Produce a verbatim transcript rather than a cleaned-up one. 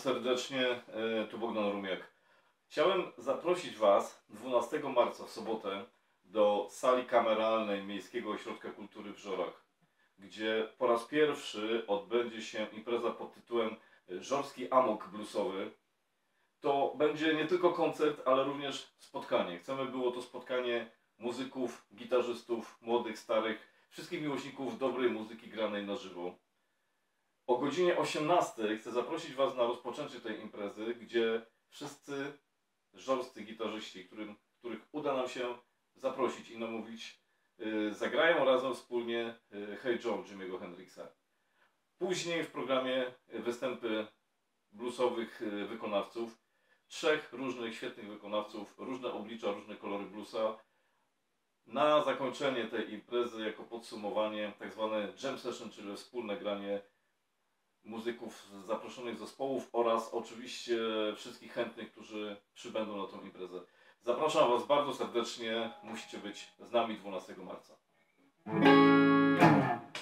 serdecznie, tu Bogdan Rumiak. Chciałem zaprosić Was dwunastego marca w sobotę do sali kameralnej Miejskiego Ośrodka Kultury w Żorach, gdzie po raz pierwszy odbędzie się impreza pod tytułem Żorski Amok Bluesowy. To będzie nie tylko koncert, ale również spotkanie. Chcemy było to spotkanie muzyków, gitarzystów, młodych, starych, wszystkich miłośników dobrej muzyki granej na żywo. O godzinie osiemnastej chcę zaprosić Was na rozpoczęcie tej imprezy, gdzie wszyscy żorscy gitarzyści, którym, których uda nam się zaprosić i namówić, yy, zagrają razem wspólnie yy, Hey Joe Jimmy'ego Hendrixa. Później w programie występy bluesowych yy, wykonawców, trzech różnych świetnych wykonawców, różne oblicza, różne kolory bluesa. Na zakończenie tej imprezy, jako podsumowanie, tak zwane jam session, czyli wspólne granie muzyków z zaproszonych zespołów oraz oczywiście wszystkich chętnych, którzy przybędą na tą imprezę. Zapraszam Was bardzo serdecznie, musicie być z nami dwunastego marca.